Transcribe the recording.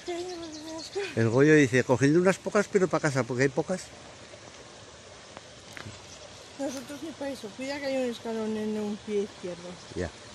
El Goyo dice, cogiendo unas pocas pero para casa, porque hay pocas. Nosotros ni para eso. Cuida que hay un escalón en un pie izquierdo. Ya.